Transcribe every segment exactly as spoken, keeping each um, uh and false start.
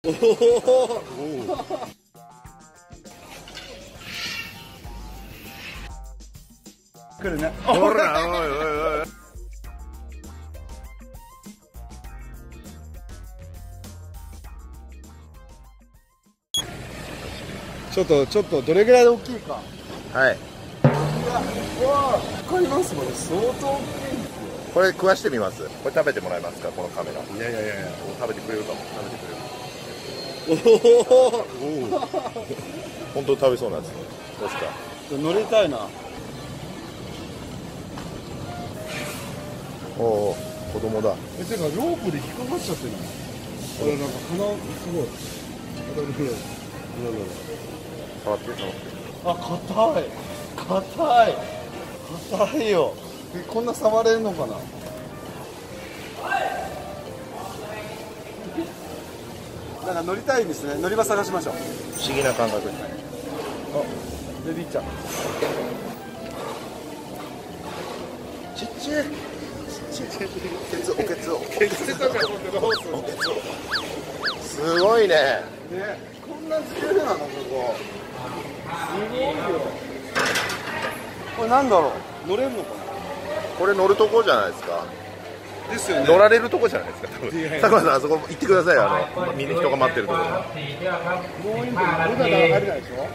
おお来るね。 ほら、おいおいおい。 ちょっとちょっとどれぐらいで大きいか。 はい。 わかりますもんね。相当大きいんですよ。 これ食わしてみます。これ食べてもらえますか、このカメラ。 いやいやいやいや。 食べてくれるかも。食べてくれる。おお。本当に食べそうなんですね。どうですか。 乗りたいな。 おお、子供だ。 え、てかロープで引っかかっちゃってるの。これなんか鼻すごい。 触って触って。 あ、硬い。硬い。硬いよ。え、こんな触れるのかな。なんか乗りたいんですね。乗り場探しましょう。 不思議な感覚。 あ、ベビーちゃん。 ちっちゃい。ケツおケツを。 ケツとかどうするの。 すごいね。 ね、こんな自由なのここ。すごいよ。これなんだろう。乗れるのかな。 これ乗るとこじゃないですか。 ですよね。 乗られるとこじゃないですか。多分。佐久間さん、あそこ行ってください。あのみんな人が待ってるところ。 もういいんだよ。俺だから入れないでしょ。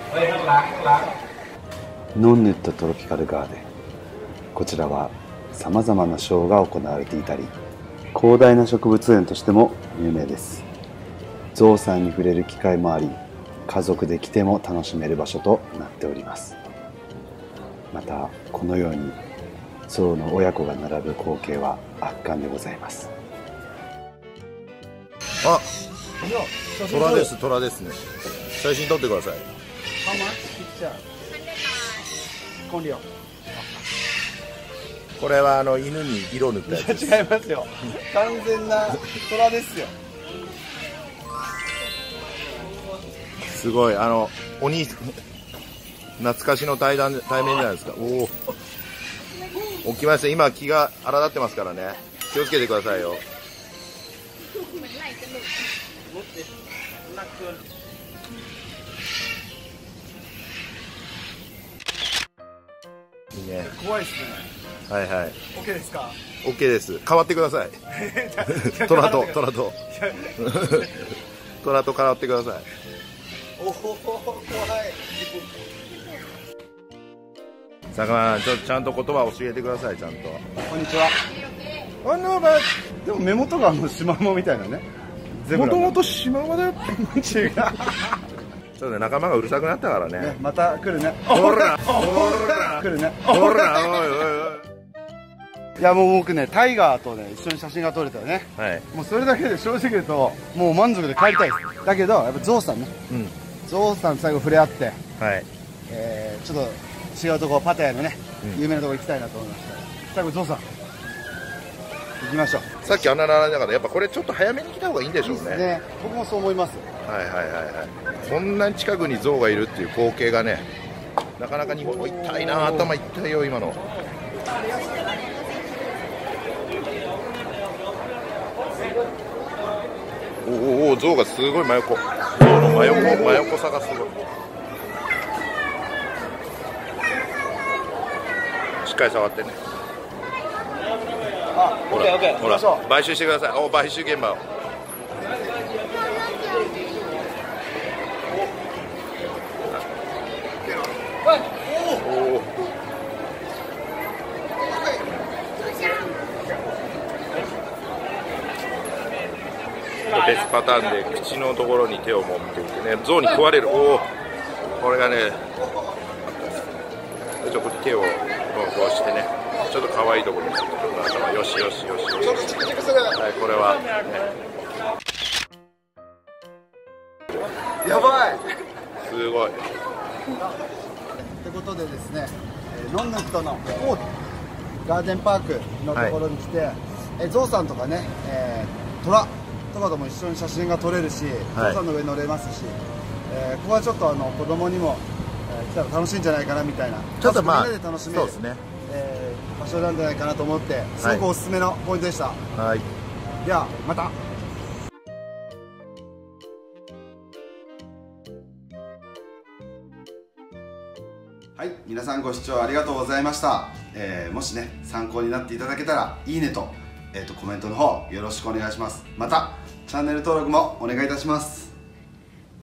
ノンネットトロピカルガーデン。こちらはさまざまなショーが行われていたり、広大な植物園としても有名です。ゾウさんに触れる機会もあり、家族で来ても楽しめる場所となっております。またこのようにゾウの親子が並ぶ光景は圧巻でございます。 あ、虎です。虎ですね。写真撮ってください。 ハマピクチャー。完了。 これはあの犬に色塗ったやつです。 いや違いますよ。完全な虎ですよ。 すごい、あのお兄懐かしの対談対面じゃないですか。おお、起きました。今気が荒立ってますからね。気をつけてくださいよ。いいね。 怖いですね。 はいはい。 OK ですか。 OK です。変わってください。虎と虎と虎と変わってください。 おお、怖い。 佐久間、ちょっとちゃんと言葉を教えてください。ちゃんと。 こんにちは。あのまでも目元があのシマウマみたいなね。 もともとシマウマだよ。 違う。 ちょっとね、仲間がうるさくなったからね。 ね、また来るね。 ほら、ほら、 来るね。 ほら、おいおいおい。 いやもう僕ね、タイガーとね一緒に写真が撮れたよね。 はい。 もうそれだけで正直言うともう満足で帰りたいです。だけどやっぱゾウさんね。 うん。 ゾウさん最後触れ合って、 はい。 えー、ちょっと違うところパタヤのね、 うん、 有名なところ行きたいなと思いました。最後ゾウさん行きましょう。 さっきあんな並んだからやっぱこれちょっと早めに来た方がいいんでしょうね。 いいですね。僕もそう思います。 はいはいはいはい。こんなに近くにゾウがいるっていう光景がね、なかなか日本、痛いな、頭痛いよ今の。おおお、ゾウがすごい真横。ゾウの真横、真横さがすごい。しっかり触ってね。 あ、オッケーオッケー。 ほら、買収してください。お、買収現場を。おお。別パターンで口のところに手を持っていってね、象に食われる。おお、これがね、ちょっと手をこうしてね、ちょっと可愛いところにすると頭、よしよしよしよし。はい、これは、 ね、やばい。 すごい。 ということでですね、ノンネットのオーガーデンパークのところに来て、はい、えゾウさんとかね、えー、トラとかとも一緒に写真が撮れるし、はい、ゾウさんの上乗れますし、えー、ここはちょっとあの子供にも、えー、来たら楽しいんじゃないかなみたいな、 ちょっとまあみんなで楽しめる、 そうですね、 えー、場所なんじゃないかなと思って、すごくおすすめのポイントでした。 はい、 ではまた。 はい、皆さんご視聴ありがとうございました。えー、もしね参考になっていただけたらいいねと、えーとコメントの方よろしくお願いします。またチャンネル登録もお願いいたします。